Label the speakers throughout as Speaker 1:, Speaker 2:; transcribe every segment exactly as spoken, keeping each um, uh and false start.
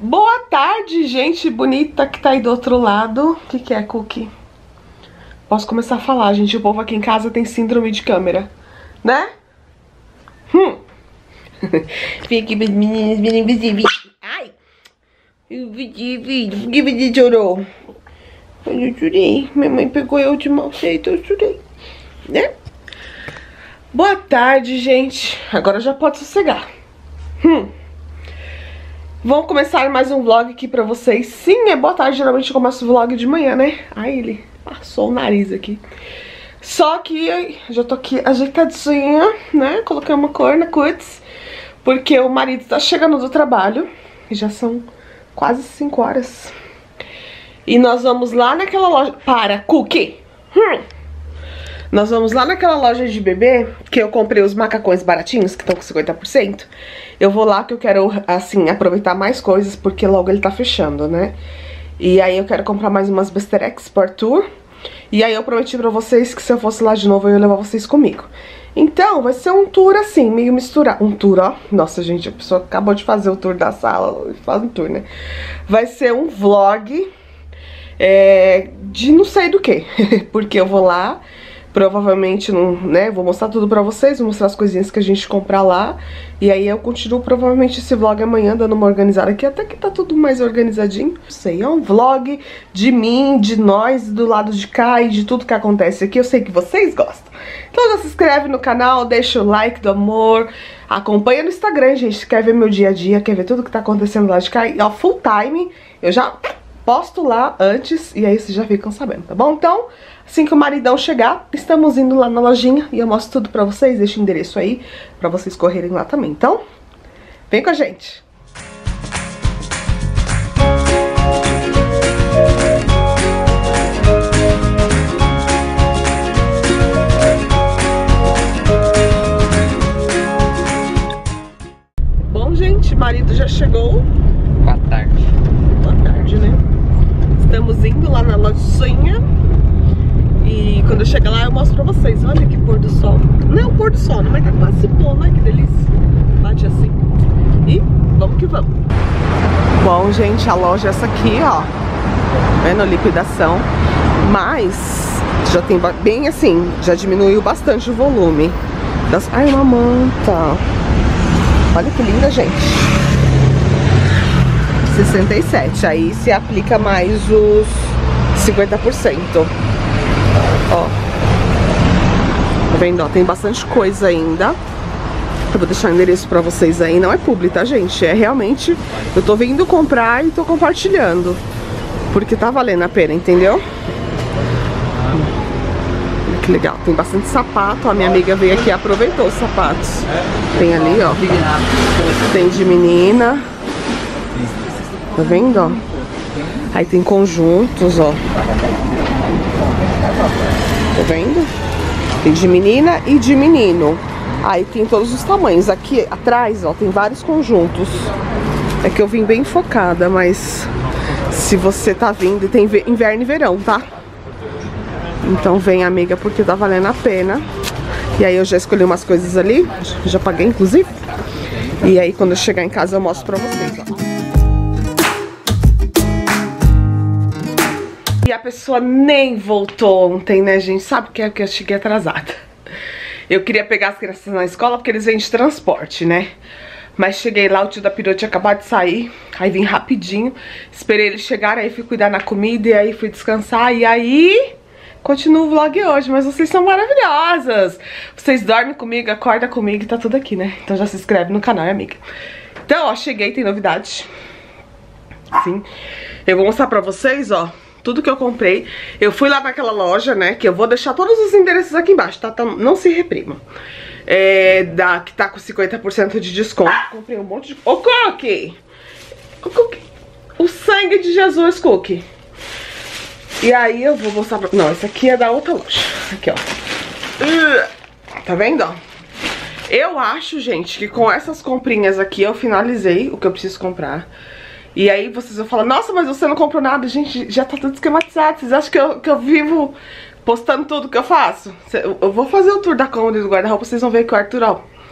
Speaker 1: Boa tarde, gente bonita que tá aí do outro lado. O que que é, Cookie? Posso começar a falar, gente. O povo aqui em casa tem síndrome de câmera, né? Hum. Fique meninas, meninas, ai! Eu vi, chorou. Eu chorei. Minha mãe pegou eu de mau jeito, eu chorei, né? Boa tarde, gente. Agora já pode sossegar. Hum. Vamos começar mais um vlog aqui pra vocês. Sim, é boa tarde, geralmente eu começo o vlog de manhã, né? Ai, ele passou o nariz aqui. Só que eu já tô aqui ajeitadinha, né? Coloquei uma cor na cutis, porque o marido tá chegando do trabalho. E já são quase cinco horas. E nós vamos lá naquela loja... Para, Cookie! Hum. Nós vamos lá naquela loja de bebê, que eu comprei os macacões baratinhos, que estão com cinquenta por cento. Eu vou lá que eu quero, assim, aproveitar mais coisas, porque logo ele tá fechando, né? E aí eu quero comprar mais umas Besterex por tour. E aí eu prometi pra vocês que se eu fosse lá de novo, eu ia levar vocês comigo. Então, vai ser um tour assim, meio misturado. Um tour, ó. Nossa, gente, a pessoa acabou de fazer o tour da sala e faz um tour, né? Vai ser um vlog é, de não sei do que. Porque eu vou lá... Provavelmente, não, né, vou mostrar tudo pra vocês, vou mostrar as coisinhas que a gente compra lá. E aí eu continuo provavelmente esse vlog amanhã, dando uma organizada aqui, até que tá tudo mais organizadinho. Não sei, é um vlog de mim, de nós, do lado de cá e de tudo que acontece aqui. Eu sei que vocês gostam. Então já se inscreve no canal, deixa o like do amor, acompanha no Instagram, gente, quer ver meu dia a dia, quer ver tudo que tá acontecendo lá de cá. E ó, full time, eu já posto lá antes e aí vocês já ficam sabendo, tá bom? Então... Assim que o maridão chegar, estamos indo lá na lojinha e eu mostro tudo pra vocês, deixo o endereço aí pra vocês correrem lá também. Então, vem com a gente! Bom, gente, marido já chegou.
Speaker 2: Boa tarde.
Speaker 1: Boa tarde, né? Estamos indo lá na lojinha. E quando eu chegar lá eu mostro pra vocês. Olha que pôr do sol. Não é o pôr do sol, não, mas tá quase pondo. Olha que delícia. Bate assim. E vamos que vamos. Bom, gente, a loja é essa aqui, ó. Vendo? Liquidação. Mas já tem bem assim, já diminuiu bastante o volume das... Ai, uma manta. Olha que linda, gente. sessenta e sete. Aí se aplica mais os cinquenta por cento. Ó, tá vendo? Ó, tem bastante coisa ainda. Eu vou deixar o endereço pra vocês aí. Não é publi, tá, gente? É realmente... Eu tô vindo comprar e tô compartilhando, porque tá valendo a pena, entendeu? Que legal. Tem bastante sapato. A minha amiga veio aqui e aproveitou os sapatos. Tem ali, ó. Tem de menina. Tá vendo, ó? Aí tem conjuntos, ó. Tá vendo? Tem de menina e de menino. Aí tem todos os tamanhos. Aqui atrás, ó, tem vários conjuntos. É que eu vim bem focada, mas se você tá vindo, tem inverno e verão, tá? Então vem, amiga, porque tá valendo a pena. E aí eu já escolhi umas coisas ali. Já paguei, inclusive. E aí quando eu chegar em casa eu mostro pra vocês, ó. E a pessoa nem voltou ontem, né, gente? Sabe o que é? Porque eu cheguei atrasada. Eu queria pegar as crianças na escola porque eles vêm de transporte, né? Mas cheguei lá, o tio da perua tinha acabado de sair. Aí vim rapidinho, esperei eles chegarem, aí fui cuidar na comida e aí fui descansar. E aí, continuo o vlog hoje, mas vocês são maravilhosas. Vocês dormem comigo, acordam comigo e tá tudo aqui, né? Então já se inscreve no canal, amiga. Então, ó, cheguei, tem novidade. Sim. Eu vou mostrar pra vocês, ó. Tudo que eu comprei. Eu fui lá naquela loja, né? Que eu vou deixar todos os endereços aqui embaixo, tá? tá não se reprimam. É, da, que tá com cinquenta por cento de desconto. Comprei um monte de... Ô, Cookie! Ô, Cookie! O sangue de Jesus, Cookie! E aí eu vou mostrar pra... Não, esse aqui é da outra loja. Aqui, ó. Tá vendo, ó? Eu acho, gente, que com essas comprinhas aqui eu finalizei o que eu preciso comprar. E aí vocês vão falar, nossa, mas você não comprou nada. Gente, já tá tudo esquematizado. Vocês acham que eu, que eu vivo postando tudo que eu faço? Eu vou fazer o tour da cômoda e do guarda-roupa, vocês vão ver que o Arthur, ó,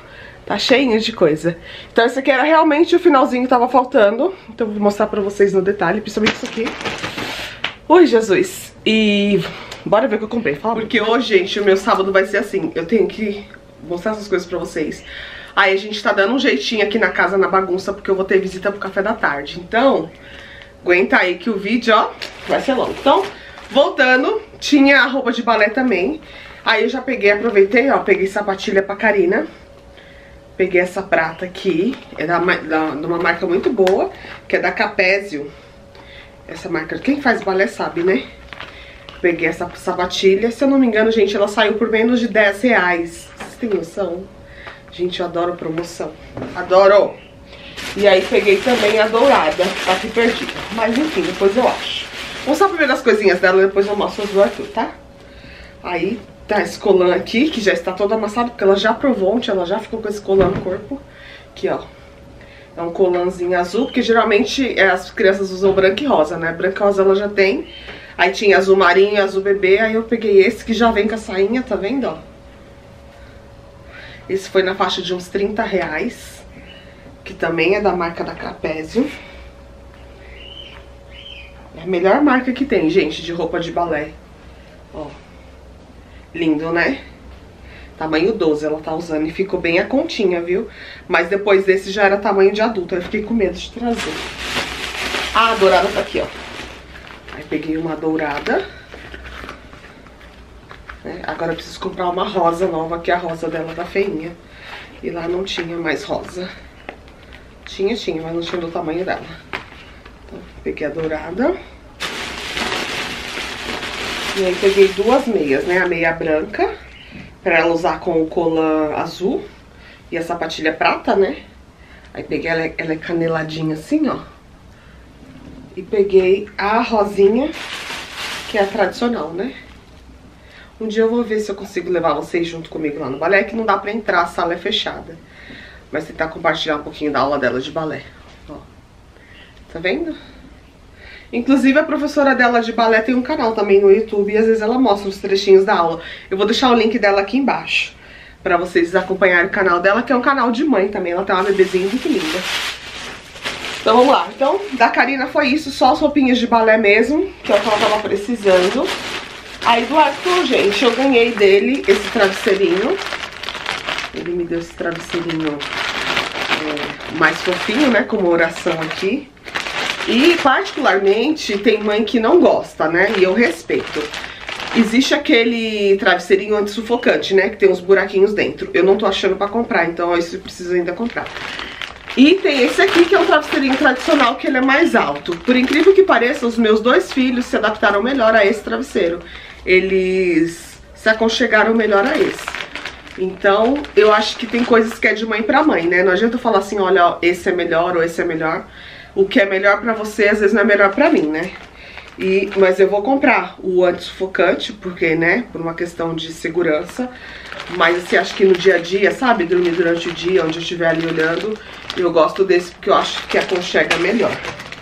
Speaker 1: Tá cheinho de coisa. Então esse aqui era realmente o finalzinho que tava faltando. Então eu vou mostrar pra vocês no detalhe, principalmente isso aqui. Ui, Jesus. E bora ver o que eu comprei. Fala. Porque hoje, gente, o meu sábado vai ser assim. Eu tenho que mostrar essas coisas pra vocês. Aí a gente tá dando um jeitinho aqui na casa, na bagunça, porque eu vou ter visita pro café da tarde. Então, aguenta aí que o vídeo, ó, vai ser longo. Então, voltando, tinha a roupa de balé também. Aí eu já peguei, aproveitei, ó, peguei sapatilha pra Karina. Peguei essa prata aqui, é da, da, de uma marca muito boa, que é da Capésio. Essa marca, quem faz balé sabe, né? Peguei essa sapatilha, se eu não me engano, gente, ela saiu por menos de dez reais. Vocês têm noção? Gente, eu adoro promoção. Adoro! E aí peguei também a dourada, tá aqui perdida. Mas enfim, depois eu acho. Vou mostrar primeiro as coisinhas dela, depois eu mostro as do Arthur, tá? Aí tá esse colã aqui, que já está todo amassado, porque ela já provou ontem, ela já ficou com esse colã no corpo. Aqui, ó. É um colãzinho azul, porque geralmente as crianças usam branco e rosa, né? Branco e rosa ela já tem. Aí tinha azul marinho e azul bebê, aí eu peguei esse que já vem com a sainha, tá vendo, ó? Esse foi na faixa de uns trinta reais, que também é da marca da Capésio. É a melhor marca que tem, gente, de roupa de balé. Ó. Lindo, né? Tamanho doze ela tá usando e ficou bem a continha, viu? Mas depois desse já era tamanho de adulto, eu fiquei com medo de trazer. Ah, a dourada tá aqui, ó. Aí peguei uma dourada. É, agora eu preciso comprar uma rosa nova, que a rosa dela tá feinha. E lá não tinha mais rosa. Tinha, tinha, mas não tinha do tamanho dela. Então, peguei a dourada. E aí peguei duas meias, né? A meia branca, pra ela usar com o colã azul. E a sapatilha prata, né? Aí peguei ela, ela é caneladinha assim, ó. E peguei a rosinha, que é a tradicional, né? Um dia eu vou ver se eu consigo levar vocês junto comigo lá no balé, que não dá pra entrar, a sala é fechada. Mas tentar compartilhar um pouquinho da aula dela de balé. Ó. Tá vendo? Inclusive a professora dela de balé tem um canal também no YouTube e às vezes ela mostra os trechinhos da aula. Eu vou deixar o link dela aqui embaixo, pra vocês acompanharem o canal dela, que é um canal de mãe também. Ela tem uma bebezinha muito linda. Então vamos lá. Então, da Karina foi isso, só as roupinhas de balé mesmo, que é o que ela tava precisando. Aí do Arthur, gente, eu ganhei dele esse travesseirinho. Ele me deu esse travesseirinho é, mais fofinho, né, com uma oração aqui. E particularmente tem mãe que não gosta, né, e eu respeito. Existe aquele travesseirinho antissufocante, né, que tem uns buraquinhos dentro. Eu não tô achando pra comprar, então isso eu preciso ainda comprar. E tem esse aqui, que é um travesseirinho tradicional, que ele é mais alto. Por incrível que pareça, os meus dois filhos se adaptaram melhor a esse travesseiro. Eles se aconchegaram melhor a esse. Então, eu acho que tem coisas que é de mãe pra mãe, né? Não adianta eu falar assim, olha, esse é melhor ou esse é melhor. O que é melhor pra você, às vezes não é melhor pra mim, né? E, mas eu vou comprar o antissufocante, porque, né, por uma questão de segurança. Mas assim, acho que no dia a dia, sabe, dormir durante o dia, onde eu estiver ali olhando, eu gosto desse porque eu acho que aconchega melhor.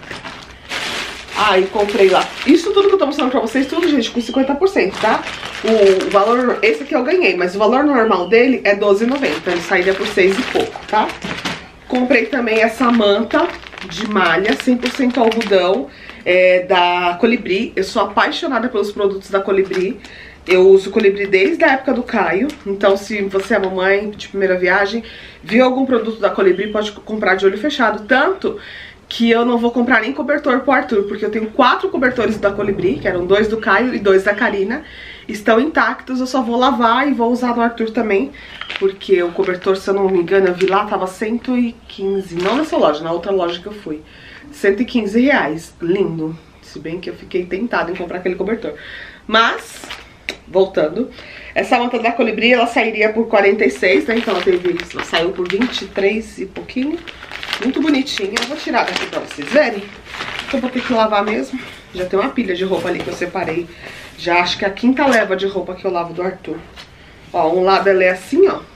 Speaker 1: Ah, e comprei lá. Isso tudo que eu tô mostrando pra vocês, tudo, gente, com cinquenta por cento, tá? O valor, esse aqui eu ganhei, mas o valor normal dele é doze reais e noventa centavos. Ele sairia por seis e pouco, tá? Comprei também essa manta de malha, cem por cento algodão, é, da Colibri. Eu sou apaixonada pelos produtos da Colibri. Eu uso Colibri desde a época do Caio. Então, se você é mamãe de primeira viagem, viu algum produto da Colibri, pode comprar de olho fechado. Tanto que eu não vou comprar nem cobertor pro Arthur, porque eu tenho quatro cobertores da Colibri, que eram dois do Caio e dois da Karina. Estão intactos, eu só vou lavar e vou usar no Arthur também, porque o cobertor, se eu não me engano, eu vi lá, tava cento e quinze, não nessa loja, na outra loja que eu fui, cento e quinze reais, lindo, se bem que eu fiquei tentada em comprar aquele cobertor. Mas, voltando, essa manta da Colibri, ela sairia por quarenta e seis, né, então ela teve, ela saiu por vinte e três e pouquinho, muito bonitinha. Eu vou tirar daqui pra vocês verem, eu vou ter que lavar mesmo, já tem uma pilha de roupa ali que eu separei. Já acho que é a quinta leva de roupa que eu lavo do Arthur. Ó, um lado ela é assim, ó,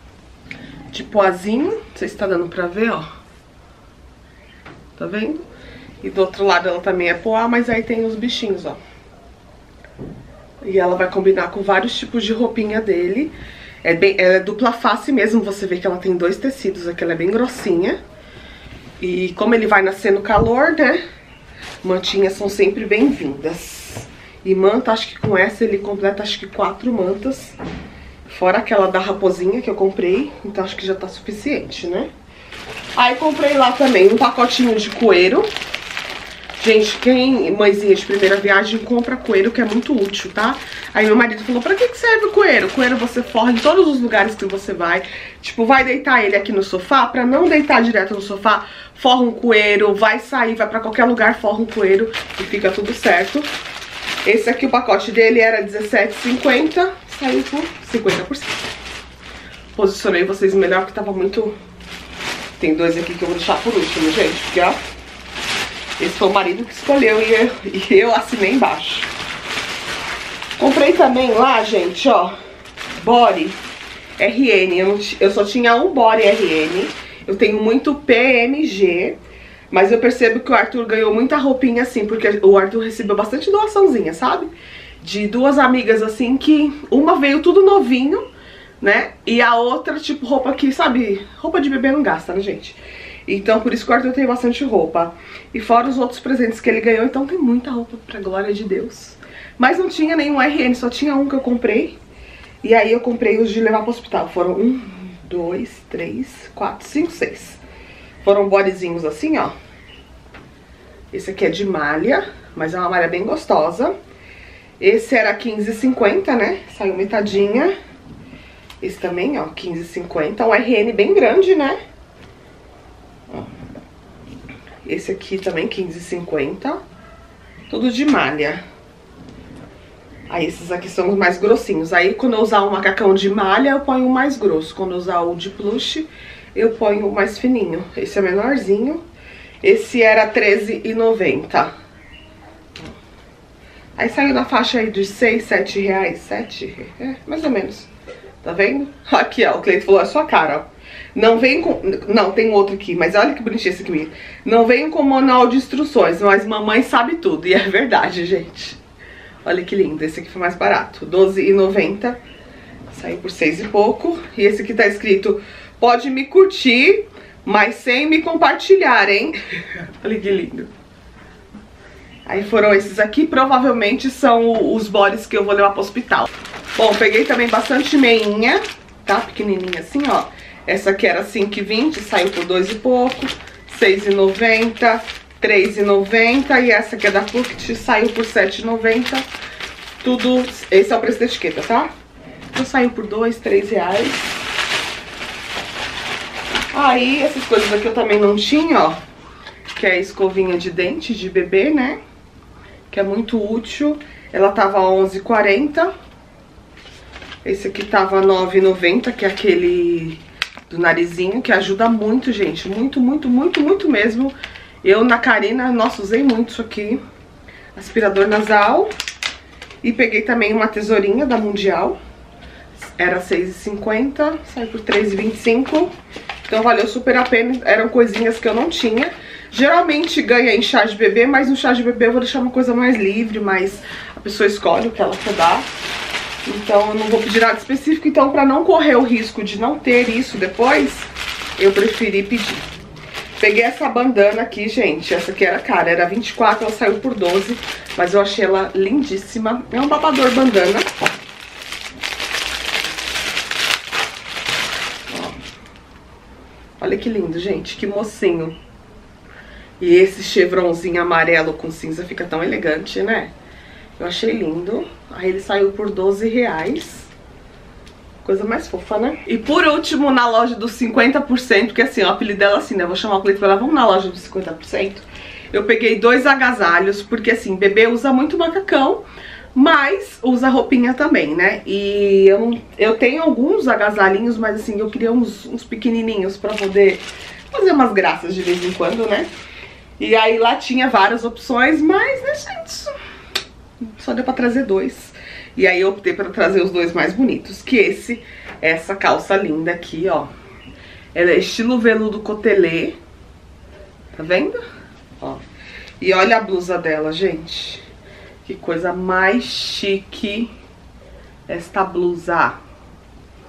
Speaker 1: de poazinho. Não sei se tá dando pra ver, ó. Tá vendo? E do outro lado ela também é poá, mas aí tem os bichinhos, ó. E ela vai combinar com vários tipos de roupinha dele. É, bem, ela é dupla face mesmo, você vê que ela tem dois tecidos aqui, ela é bem grossinha. E como ele vai nascer no calor, né, mantinhas são sempre bem-vindas. E manta, acho que com essa ele completa acho que quatro mantas. Fora aquela da raposinha que eu comprei, então acho que já tá suficiente, né? Aí comprei lá também um pacotinho de coeiro. Gente, quem, mãezinha de primeira viagem, compra coeiro, que é muito útil, tá? Aí meu marido falou, pra que que serve o coeiro? Coeiro você forra em todos os lugares que você vai. Tipo, vai deitar ele aqui no sofá, pra não deitar direto no sofá, forra um coeiro, vai sair, vai pra qualquer lugar, forra um coeiro e fica tudo certo. Esse aqui, o pacote dele era dezessete reais e cinquenta centavos, saiu por cinquenta por cento. Posicionei vocês melhor, que tava muito... Tem dois aqui que eu vou deixar por último, gente, porque ó... Esse foi o marido que escolheu e eu, e eu assinei embaixo. Comprei também lá, gente, ó, body R N. Eu, não, eu só tinha um body R N. Eu tenho muito P M G. Mas eu percebo que o Arthur ganhou muita roupinha assim, porque o Arthur recebeu bastante doaçãozinha, sabe? De duas amigas assim, que uma veio tudo novinho, né? E a outra, tipo, roupa que, sabe? Roupa de bebê não gasta, né, gente? Então, por isso que o Arthur tem bastante roupa. E fora os outros presentes que ele ganhou, então tem muita roupa, pra glória de Deus. Mas não tinha nenhum R N, só tinha um que eu comprei. E aí eu comprei os de levar pro hospital. Foram um, dois, três, quatro, cinco, seis. Foram bodyzinhos assim, ó. Esse aqui é de malha, mas é uma malha bem gostosa. Esse era quinze reais e cinquenta centavos, né? Saiu metadinha. Esse também, ó, quinze reais e cinquenta centavos. Um R N bem grande, né? Esse aqui também, quinze reais e cinquenta centavos. Tudo de malha. Aí esses aqui são os mais grossinhos. Aí quando eu usar um macacão de malha, eu ponho o mais grosso. Quando eu usar o de plush, eu ponho o mais fininho. Esse é menorzinho. Esse era treze reais e noventa centavos. Aí saiu na faixa aí de seis, sete reais. sete, é, mais ou menos. Tá vendo? Aqui, ó, o cliente falou, é sua cara, ó. Não vem com... Não, tem outro aqui, mas olha que bonitinho esse aqui. Não vem com manual de instruções, mas mamãe sabe tudo. E é verdade, gente. Olha que lindo. Esse aqui foi mais barato. doze reais e noventa centavos. Saiu por seis e pouco. E esse aqui tá escrito, pode me curtir, mas sem me compartilhar, hein? Olha que lindo. Aí foram esses aqui. Provavelmente são os bodies que eu vou levar pro hospital. Bom, peguei também bastante meinha, tá? Pequenininha assim, ó. Essa aqui era cinco reais e vinte centavos, saiu por dois e pouco. seis reais e noventa centavos, três reais e noventa centavos. E essa aqui é da Pukt, saiu por sete reais e noventa centavos. Tudo... Esse é o preço da etiqueta, tá? Então saiu por dois, três reais. Aí, essas coisas aqui eu também não tinha, ó. Que é a escovinha de dente de bebê, né? Que é muito útil. Ela tava onze reais e quarenta centavos. Esse aqui tava nove reais e noventa centavos, que é aquele do narizinho, que ajuda muito, gente. Muito, muito, muito, muito mesmo. Eu, na Karina, nossa, usei muito isso aqui. Aspirador nasal. E peguei também uma tesourinha da Mundial. Era seis reais e cinquenta centavos, saiu por três reais e vinte e cinco centavos. Então valeu super a pena. Eram coisinhas que eu não tinha. Geralmente ganha em chá de bebê, mas no chá de bebê eu vou deixar uma coisa mais livre, mas a pessoa escolhe o que ela quer dar. Então eu não vou pedir nada específico. Então, pra não correr o risco de não ter isso depois, eu preferi pedir. Peguei essa bandana aqui, gente. Essa aqui era cara, era vinte e quatro reais, ela saiu por doze. Mas eu achei ela lindíssima. É um babador bandana. Ó. Olha que lindo, gente. Que mocinho. E esse chevronzinho amarelo com cinza fica tão elegante, né? Eu achei lindo. Aí ele saiu por doze reais. Coisa mais fofa, né? E por último, na loja dos cinquenta por cento, que assim, o apelido dela assim, né? Eu vou chamar o cliente pra ela, vamos na loja dos cinquenta por cento. Eu peguei dois agasalhos, porque assim, bebê usa muito macacão, mas usa roupinha também, né? E eu, não, eu tenho alguns agasalhinhos, mas assim, eu queria uns, uns pequenininhos pra poder fazer umas graças de vez em quando, né? E aí lá tinha várias opções, mas, né, gente, só deu pra trazer dois. E aí eu optei pra trazer os dois mais bonitos, que esse, essa calça linda aqui, ó. Ela é estilo veludo cotelê. Tá vendo? Ó. E olha a blusa dela, gente. Que coisa mais chique esta blusa.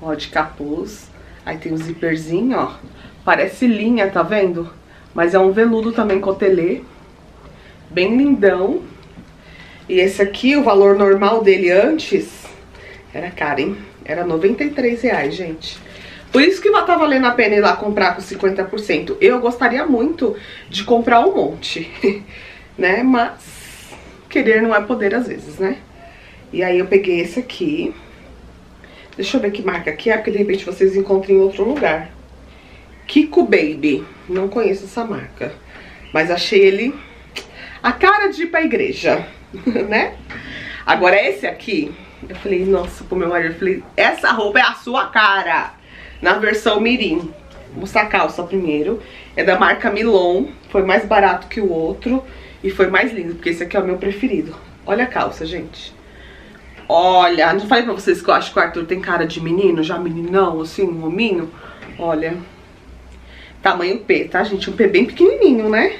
Speaker 1: ó, de capuz. Aí tem o zíperzinho, ó. Parece linha, tá vendo? Mas é um veludo também cotelê. Bem lindão. E esse aqui, o valor normal dele antes, era caro, hein? Era noventa e três reais, gente. Por isso que tá valendo a pena ir lá comprar com cinquenta por cento. Eu gostaria muito de comprar um monte, né? Mas querer não é poder às vezes, né? E aí eu peguei esse aqui. Deixa eu ver que marca que é, porque de repente vocês encontram em outro lugar. Kiko Baby. Não conheço essa marca. Mas achei ele a cara de ir pra igreja, né? Agora esse aqui, eu falei, nossa, pro meu marido, eu falei, essa roupa é a sua cara. Na versão mirim. Vou mostrar a calça primeiro. É da marca Milon. Foi mais barato que o outro. E foi mais lindo, porque esse aqui é o meu preferido. Olha a calça, gente. Olha, não falei pra vocês que eu acho que o Arthur tem cara de menino, já meninão, assim, um hominho. Olha. Tamanho P, tá, gente? Um P bem pequenininho, né?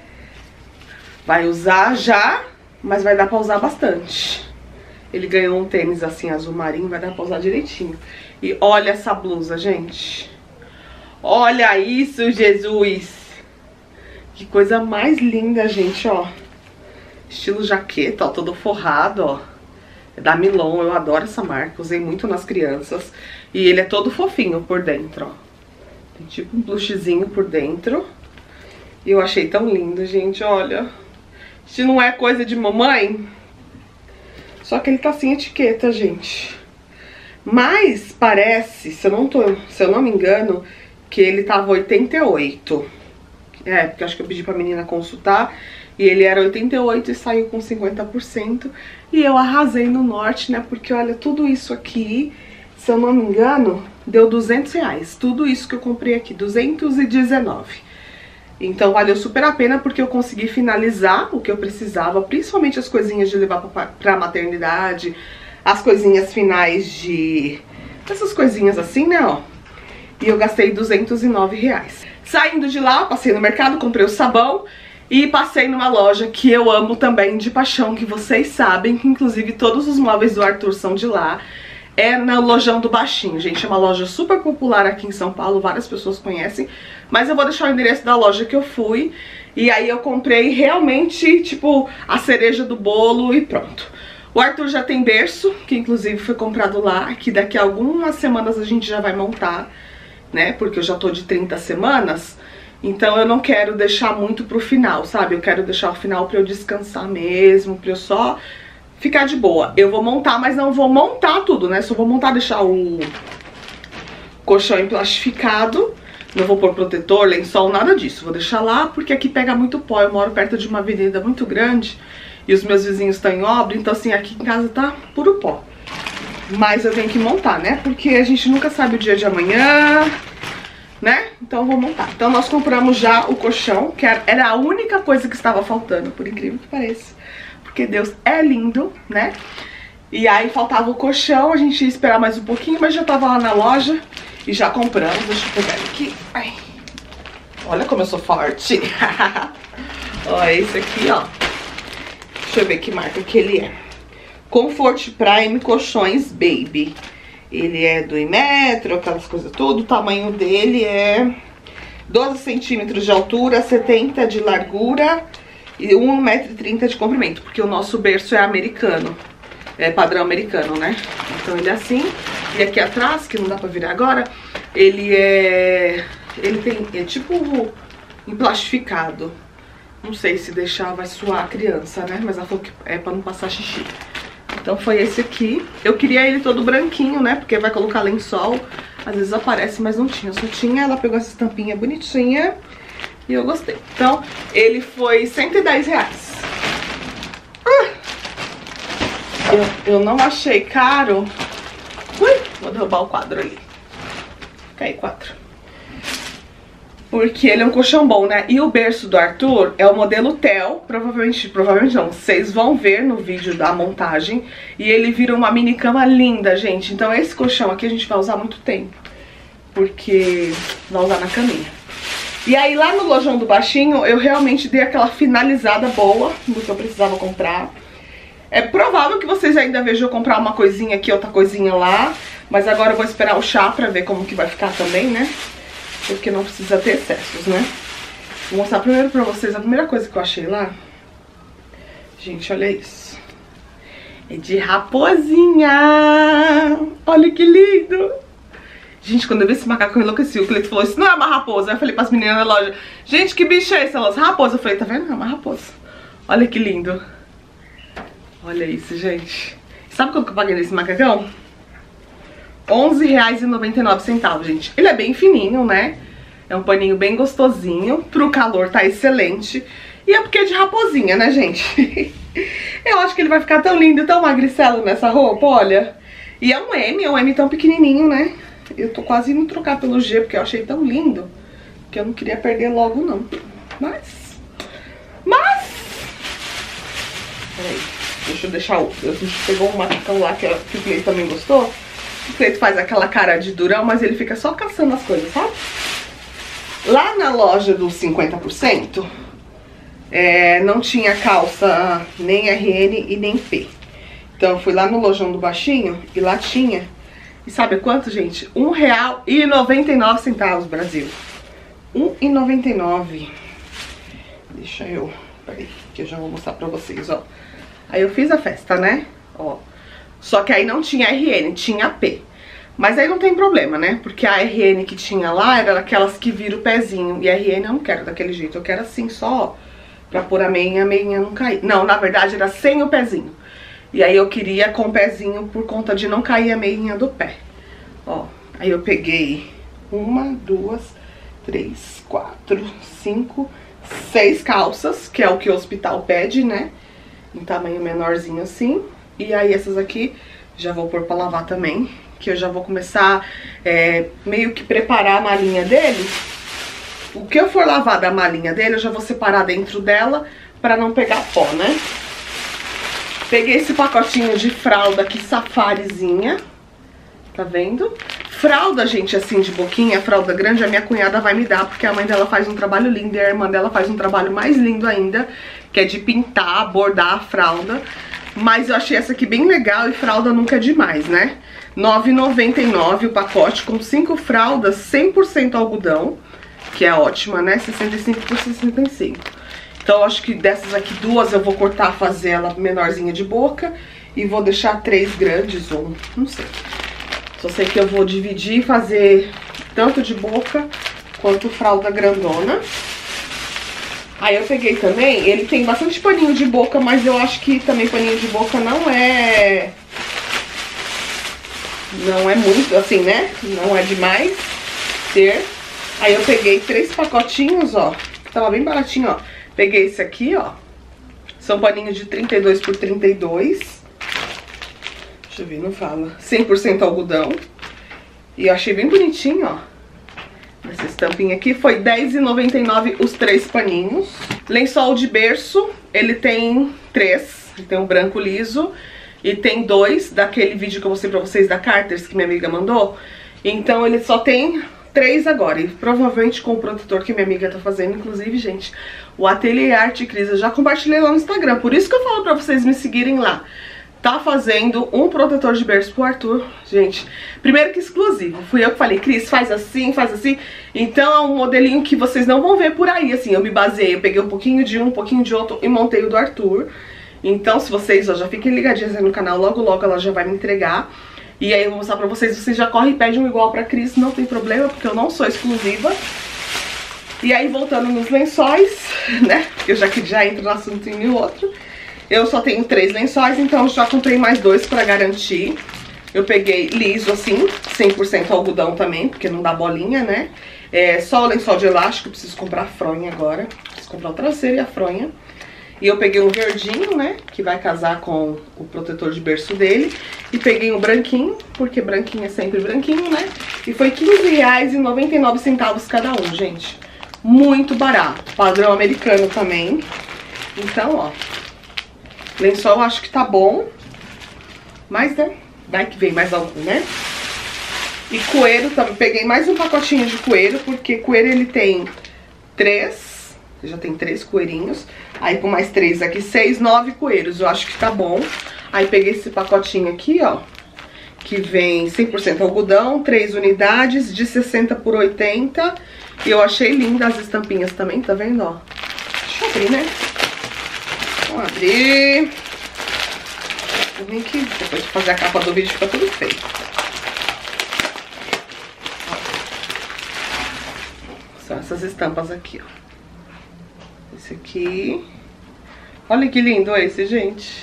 Speaker 1: Vai usar já, mas vai dar pra usar bastante. Ele ganhou um tênis assim, azul marinho, vai dar pra usar direitinho. E olha essa blusa, gente. Olha isso, Jesus. Que coisa mais linda, gente, ó. Estilo jaqueta, ó, todo forrado, ó. É da Milon, eu adoro essa marca, usei muito nas crianças. E ele é todo fofinho por dentro, ó. Tem tipo um plushzinho por dentro. E eu achei tão lindo, gente, olha. Se não é coisa de mamãe... Só que ele tá sem etiqueta, gente. Mas parece, se eu não, tô, se eu não me engano, que ele tava oitenta e oito. É, porque acho que eu pedi pra menina consultar. E ele era oitenta e oito e saiu com cinquenta por cento. E eu arrasei no norte, né? Porque olha, tudo isso aqui, se eu não me engano, deu duzentos reais. Tudo isso que eu comprei aqui, duzentos e dezenove. Então valeu super a pena porque eu consegui finalizar o que eu precisava, principalmente as coisinhas de levar pra, pra maternidade, as coisinhas finais de... essas coisinhas assim, né, ó. E eu gastei duzentos e nove reais. Saindo de lá, passei no mercado, comprei o sabão e passei numa loja que eu amo também de paixão, que vocês sabem, que inclusive todos os móveis do Arthur são de lá. É na Lojão do Baixinho, gente, é uma loja super popular aqui em São Paulo, várias pessoas conhecem. Mas eu vou deixar o endereço da loja que eu fui. E aí eu comprei realmente, tipo, a cereja do bolo e pronto. O Arthur já tem berço, que inclusive foi comprado lá, que daqui a algumas semanas a gente já vai montar, né? Porque eu já tô de trinta semanas, então eu não quero deixar muito pro final, sabe? Eu quero deixar o final pra eu descansar mesmo, pra eu só... ficar de boa. Eu vou montar, mas não vou montar tudo, né? Só vou montar, deixar o colchão emplastificado. Não vou pôr protetor, lençol, nada disso. Vou deixar lá, porque aqui pega muito pó. Eu moro perto de uma avenida muito grande e os meus vizinhos estão em obra. Então, assim, aqui em casa tá puro pó. Mas eu tenho que montar, né? Porque a gente nunca sabe o dia de amanhã, né? Então, eu vou montar. Então, nós compramos já o colchão, que era a única coisa que estava faltando, por incrível que pareça. Porque Deus é lindo, né? E aí faltava o colchão, a gente ia esperar mais um pouquinho, mas já tava lá na loja e já compramos. Deixa eu pegar aqui. Ai. Olha como eu sou forte. Ó, esse aqui, ó. Deixa eu ver que marca que ele é. Comfort Prime Colchões Baby. Ele é do Imetro, aquelas coisas tudo. O tamanho dele é doze centímetros de altura, setenta de largura e um metro e trinta de comprimento, porque o nosso berço é americano, é padrão americano, né? Então ele é assim. E aqui atrás, que não dá pra virar agora, ele é... ele tem, é tipo emplastificado. Não sei se deixar vai suar a criança, né? Mas ela falou que é pra não passar xixi. Então foi esse aqui. Eu queria ele todo branquinho, né? Porque vai colocar lençol. Às vezes aparece, mas não tinha. Só tinha, ela pegou essa tampinha bonitinha e eu gostei. Então, ele foi cento e dez reais. Ah! Eu, eu não achei caro. Ui, vou derrubar o quadro ali. Cai quatro. Porque ele é um colchão bom, né? E o berço do Arthur é o modelo Tel. Provavelmente, provavelmente não. Vocês vão ver no vídeo da montagem. E ele vira uma mini cama linda, gente. Então esse colchão aqui a gente vai usar muito tempo. Porque vai usar na caminha. E aí lá no Lojão do Baixinho eu realmente dei aquela finalizada boa do que eu precisava comprar. É provável que vocês ainda vejam eu comprar uma coisinha aqui, outra coisinha lá. Mas agora eu vou esperar o chá pra ver como que vai ficar também, né? Porque não precisa ter excessos, né? Vou mostrar primeiro pra vocês a primeira coisa que eu achei lá. Gente, olha isso. É de raposinha. Olha que lindo. Gente, quando eu vi esse macaco eu enlouqueci. O Cleito falou, isso não é uma raposa. Aí eu falei pras meninas na loja, gente, que bicho é esse? Elas, raposa. Eu falei, tá vendo? É uma raposa. Olha que lindo. Olha isso, gente. Sabe quanto que eu paguei nesse macacão? onze reais e noventa e nove centavos, gente. Ele é bem fininho, né? É um paninho bem gostosinho. Pro calor tá excelente. E é porque é de raposinha, né, gente? Eu acho que ele vai ficar tão lindo, tão magricelo nessa roupa, olha. E é um M, é um M tão pequenininho, né? Eu tô quase indo trocar pelo G, porque eu achei tão lindo que eu não queria perder logo, não. Mas... Mas... Peraí, deixa eu deixar o... A gente pegou um macacão lá que, ela, que o Cleito também gostou. O Cleito faz aquela cara de durão, mas ele fica só caçando as coisas, sabe? Lá na loja dos cinquenta por cento, é, não tinha calça nem R N e nem P. Então eu fui lá no lojão do baixinho e lá tinha... E sabe quanto, gente? um real e noventa e nove centavos, Brasil. um real e noventa e nove centavos. Deixa eu... Peraí, que eu já vou mostrar pra vocês, ó. Aí eu fiz a festa, né? Ó. Só que aí não tinha R N, tinha P. Mas aí não tem problema, né? Porque a R N que tinha lá era aquelas que viram o pezinho. E a R N eu não quero daquele jeito. Eu quero assim, só pra pôr a meinha, a meinha não cair. Não, na verdade era sem o pezinho. E aí eu queria com o pezinho por conta de não cair a meinha do pé. Ó, aí eu peguei uma, duas, três, quatro, cinco, seis calças, que é o que o hospital pede, né? Em tamanho menorzinho assim. E aí essas aqui já vou pôr pra lavar também, que eu já vou começar é, meio que preparar a malinha dele. O que eu for lavar da malinha dele, eu já vou separar dentro dela pra não pegar pó, né? Peguei esse pacotinho de fralda aqui, safarizinha. Tá vendo? Fralda, gente, assim, de boquinha, fralda grande, a minha cunhada vai me dar, porque a mãe dela faz um trabalho lindo e a irmã dela faz um trabalho mais lindo ainda, que é de pintar, bordar a fralda. Mas eu achei essa aqui bem legal e fralda nunca é demais, né? nove reais e noventa e nove centavos o pacote com cinco fraldas, cem por cento algodão, que é ótima, né? sessenta e cinco por sessenta e cinco. Então eu acho que dessas aqui duas eu vou cortar, fazer ela menorzinha de boca e vou deixar três grandes ou não sei. Só sei que eu vou dividir e fazer tanto de boca quanto fralda grandona. Aí eu peguei também, ele tem bastante paninho de boca, mas eu acho que também paninho de boca não é... Não é muito, assim, né? Não é demais ter. Aí eu peguei três pacotinhos, ó, que tava bem baratinho, ó. Peguei esse aqui, ó. São paninhos de trinta e dois por trinta e dois. Deixa eu ver, não fala. cem por cento algodão. E eu achei bem bonitinho, ó. Essa estampinha aqui foi dez reais e noventa e nove centavos os três paninhos. Lençol de berço, ele tem três. Ele tem um branco liso e tem dois daquele vídeo que eu mostrei pra vocês da Carters, que minha amiga mandou. Então ele só tem três agora. E provavelmente com o protetor que minha amiga tá fazendo. Inclusive, gente, o Ateliê Arte Cris, eu já compartilhei lá no Instagram. Por isso que eu falo pra vocês me seguirem lá. Tá fazendo um protetor de berço pro Arthur, gente. Primeiro que exclusivo. Fui eu que falei, Cris, faz assim, faz assim. Então é um modelinho que vocês não vão ver por aí, assim. Eu me baseei, eu peguei um pouquinho de um, um pouquinho de outro e montei o do Arthur. Então se vocês, ó, já fiquem ligadinhos aí no canal, logo logo ela já vai me entregar. E aí eu vou mostrar pra vocês, vocês já correm e pedem um igual pra Cris, não tem problema, porque eu não sou exclusiva. E aí voltando nos lençóis, né, eu já que já entro no assunto em outro. Eu só tenho três lençóis, então eu já comprei mais dois pra garantir. Eu peguei liso assim, cem por cento algodão também, porque não dá bolinha, né? É só o lençol de elástico, preciso comprar a fronha agora. Preciso comprar o traseiro e a fronha. E eu peguei um verdinho, né, que vai casar com o protetor de berço dele. E peguei um branquinho, porque branquinho é sempre branquinho, né? E foi quinze reais e noventa e nove centavos cada um, gente. Muito barato. Padrão americano também. Então, ó. Lençol eu acho que tá bom. Mas, né, vai que vem mais algum, né? E coeiro também. Peguei mais um pacotinho de coeiro, porque coeiro ele tem três. Já tem três coeirinhos. Aí com mais três aqui, seis, nove coeiros. Eu acho que tá bom. Aí peguei esse pacotinho aqui, ó. que vem cem por cento algodão, três unidades, de sessenta por oitenta. E eu achei lindas as estampinhas também, tá vendo, ó? Deixa eu abrir, né? Vamos abrir. Vem que depois de fazer a capa do vídeo fica tudo feio. São essas estampas aqui, ó. Esse aqui. Olha que lindo esse, gente.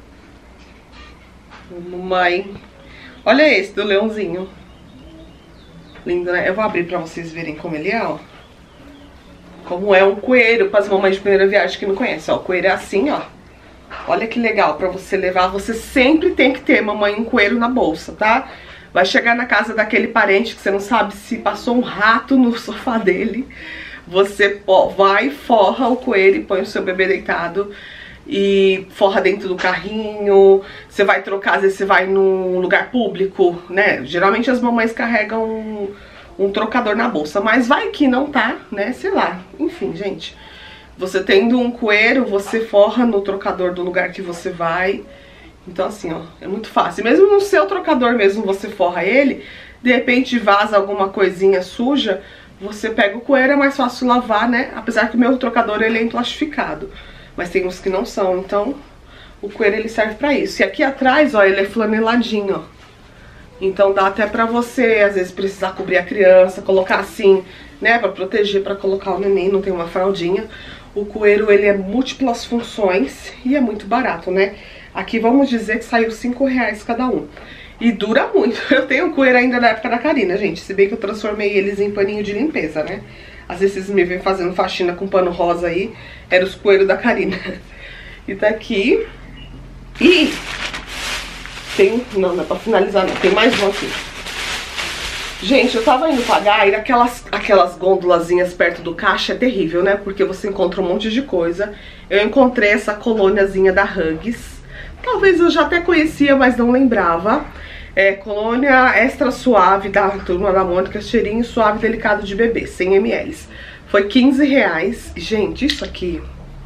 Speaker 1: Mamãe. Olha esse do leãozinho. Lindo, né? Eu vou abrir pra vocês verem como ele é, ó. Como é um coelho, para as mamães de primeira viagem que não conhecem, ó. O coelho é assim, ó. Olha que legal, pra você levar. Você sempre tem que ter, mamãe, um coelho na bolsa, tá? Vai chegar na casa daquele parente que você não sabe se passou um rato no sofá dele. Você ó, vai, forra o coelho e põe o seu bebê deitado. E forra dentro do carrinho. Você vai trocar, às vezes você vai num lugar público, né? Geralmente as mamães carregam um, um trocador na bolsa. Mas vai que não tá, né? Sei lá. Enfim, gente. Você tendo um coelho, você forra no trocador do lugar que você vai. Então assim, ó, é muito fácil. Mesmo no seu trocador mesmo, você forra ele. De repente vaza alguma coisinha suja, você pega o coelho, é mais fácil lavar, né? Apesar que o meu trocador, ele é emplastificado. Mas tem uns que não são, então o coelho, ele serve pra isso. E aqui atrás, ó, ele é flaneladinho, ó. Então dá até pra você, às vezes, precisar cobrir a criança, colocar assim, né? Pra proteger, pra colocar o neném, não tem uma fraldinha. O coelho, ele é múltiplas funções e é muito barato, né? Aqui vamos dizer que saiu cinco reais cada um. E dura muito. Eu tenho coelho ainda da época da Karina, gente. Se bem que eu transformei eles em paninho de limpeza, né? Às vezes vocês me vêm fazendo faxina com pano rosa aí. Era os coelhos da Karina. E tá aqui. E tem... Não, não é pra finalizar não. Tem mais um aqui. Gente, eu tava indo pagar e aquelas, aquelas gôndolazinhas perto do caixa é terrível, né? Porque você encontra um monte de coisa. Eu encontrei essa colôniazinha da Huggies. Talvez eu já até conhecia, mas não lembrava. É colônia extra suave da Turma da Mônica, cheirinho suave delicado de bebê, cem mililitros. Foi quinze reais. Gente, isso aqui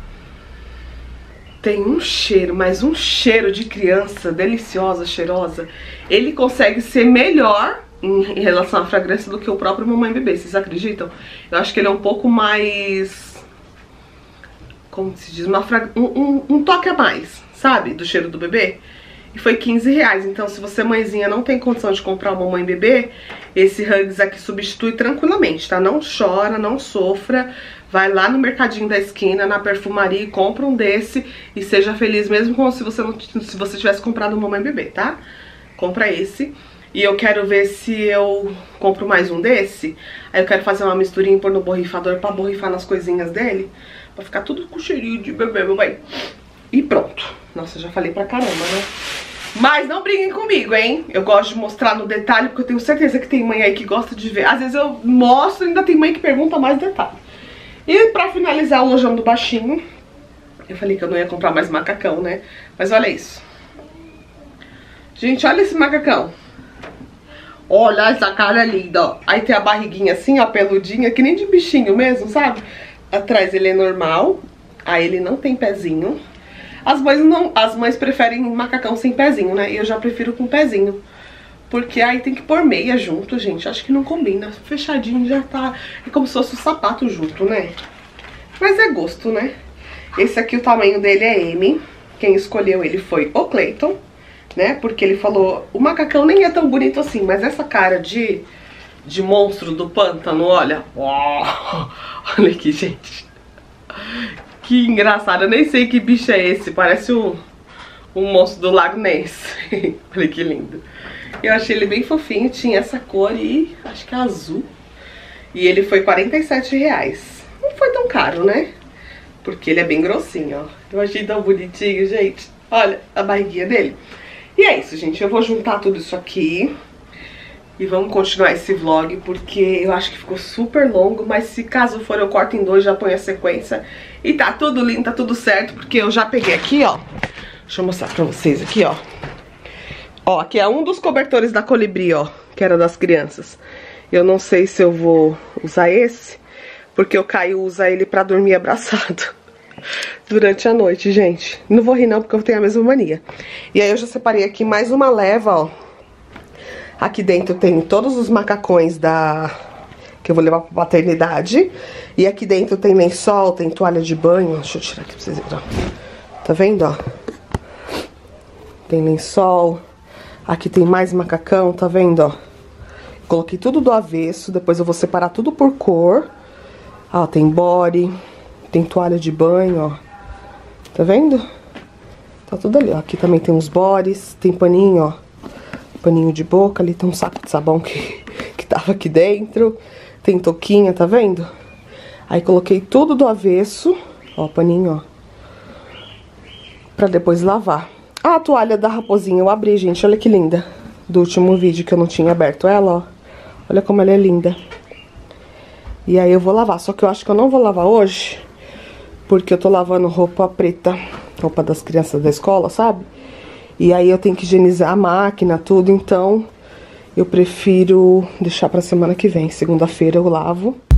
Speaker 1: tem um cheiro, mas um cheiro de criança deliciosa, cheirosa. Ele consegue ser melhor em relação à fragrância do que o próprio Mamãe e Bebê, vocês acreditam? Eu acho que ele é um pouco mais... Como se diz? Uma frag... um, um, um toque a mais, sabe? Do cheiro do bebê. E foi quinze reais. Então, se você, mãezinha, não tem condição de comprar o Mamãe e Bebê, esse Huggies aqui substitui tranquilamente, tá? Não chora, não sofra. Vai lá no mercadinho da esquina, na perfumaria, e compra um desse e seja feliz, mesmo como se você não, se você tivesse comprado o Mamãe e Bebê, tá? Compra esse. E eu quero ver se eu compro mais um desse. Aí eu quero fazer uma misturinha e pôr no borrifador pra borrifar nas coisinhas dele. Pra ficar tudo com cheirinho de bebê, bebê. E pronto. Nossa, já falei pra caramba, né? Mas não briguem comigo, hein? Eu gosto de mostrar no detalhe, porque eu tenho certeza que tem mãe aí que gosta de ver. Às vezes eu mostro e ainda tem mãe que pergunta mais detalhe. E pra finalizar o lojão do baixinho, eu falei que eu não ia comprar mais macacão, né? Mas olha isso. Gente, olha esse macacão. Olha essa cara linda, ó. Aí tem a barriguinha assim, ó, peludinha, que nem de bichinho mesmo, sabe? Atrás ele é normal. Aí ele não tem pezinho. As mães, não, as mães preferem macacão sem pezinho, né? E eu já prefiro com pezinho. Porque aí tem que pôr meia junto, gente. Acho que não combina. Fechadinho já tá... É como se fosse o sapato junto, né? Mas é gosto, né? Esse aqui, o tamanho dele é M. Quem escolheu ele foi o Clayton, né? Porque ele falou... O macacão nem é tão bonito assim, mas essa cara de... De monstro do pântano, olha. Oh, olha aqui, gente. Que engraçado. Eu nem sei que bicho é esse. Parece um... Um monstro do Lago Ness. Olha que lindo. Eu achei ele bem fofinho, tinha essa cor e acho que é azul. E ele foi quarenta e sete reais. Não foi tão caro, né? Porque ele é bem grossinho, ó. Eu achei tão bonitinho, gente. Olha a barriguinha dele. E é isso, gente. Eu vou juntar tudo isso aqui. E vamos continuar esse vlog, porque eu acho que ficou super longo. Mas se caso for eu corto em dois, já ponho a sequência. E tá tudo lindo, tá tudo certo. Porque eu já peguei aqui, ó. Deixa eu mostrar pra vocês aqui, ó. Ó, aqui é um dos cobertores da Colibri, ó, que era das crianças. Eu não sei se eu vou usar esse, porque o Caio usa ele pra dormir abraçado durante a noite, gente. Não vou rir não, porque eu tenho a mesma mania. E aí eu já separei aqui mais uma leva, ó, Aqui dentro tem todos os macacões da... que eu vou levar pra paternidade. E aqui dentro tem lençol, tem toalha de banho. Deixa eu tirar aqui pra vocês verem, ó. Tá vendo, ó? Tem lençol. Aqui tem mais macacão, tá vendo, ó? Coloquei tudo do avesso. Depois eu vou separar tudo por cor. Ó, tem body. Tem toalha de banho, ó. Tá vendo? Tá tudo ali, ó. Aqui também tem uns bodies. Tem paninho, ó. Paninho de boca. Ali tem um saco de sabão que, que tava aqui dentro. Tem touquinha, tá vendo? Aí coloquei tudo do avesso. Ó, paninho, ó. Pra depois lavar. Ah, a toalha da raposinha eu abri, gente. Olha que linda. Do último vídeo que eu não tinha aberto ela, ó. Olha como ela é linda. E aí eu vou lavar. Só que eu acho que eu não vou lavar hoje. Porque eu tô lavando roupa preta. Roupa das crianças da escola, sabe? E aí eu tenho que higienizar a máquina, tudo. Então eu prefiro deixar pra semana que vem. Segunda-feira eu lavo.